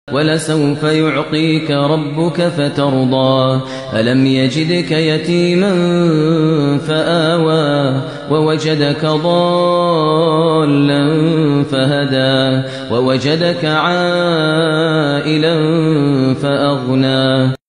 ولسوف يعطيك ربك فترضى ألم يجدك يتيما فآوى ووجدك ضالا فهدى ووجدك عائلا فأغنى